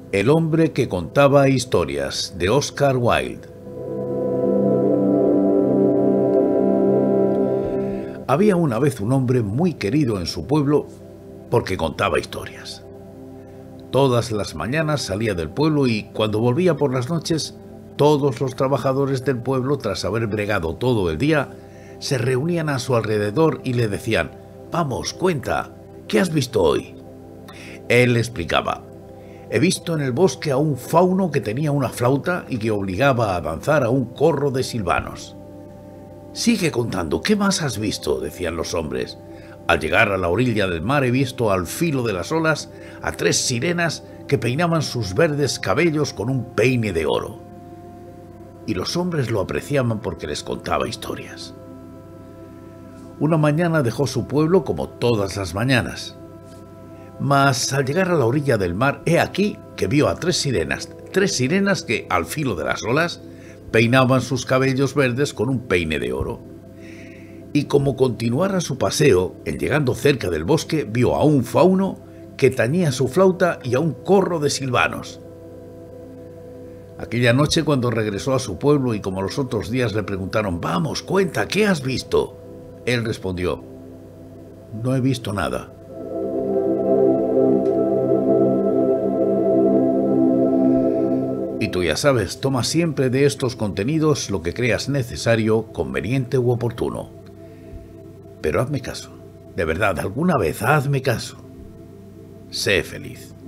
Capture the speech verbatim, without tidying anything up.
El hombre que contaba historias, de Oscar Wilde. Había una vez un hombre muy querido en su pueblo porque contaba historias. Todas las mañanas salía del pueblo y cuando volvía por las noches, todos los trabajadores del pueblo, tras haber bregado todo el día, se reunían a su alrededor y le decían: «Vamos, cuenta, ¿qué has visto hoy?». Él explicaba: «He visto en el bosque a un fauno que tenía una flauta y que obligaba a danzar a un corro de silvanos». «Sigue contando, ¿qué más has visto?», decían los hombres. «Al llegar a la orilla del mar he visto al filo de las olas a tres sirenas que peinaban sus verdes cabellos con un peine de oro». Y los hombres lo apreciaban porque les contaba historias. Una mañana dejó su pueblo como todas las mañanas. Mas al llegar a la orilla del mar, he aquí que vio a tres sirenas, tres sirenas que, al filo de las olas, peinaban sus cabellos verdes con un peine de oro. Y como continuara su paseo, en llegando cerca del bosque, vio a un fauno que tañía su flauta y a un corro de silvanos. Aquella noche, cuando regresó a su pueblo y como los otros días le preguntaron: «Vamos, cuenta, ¿qué has visto?», él respondió: «No he visto nada». Y tú ya sabes, toma siempre de estos contenidos lo que creas necesario, conveniente u oportuno. Pero hazme caso, de verdad, alguna vez hazme caso. Sé feliz.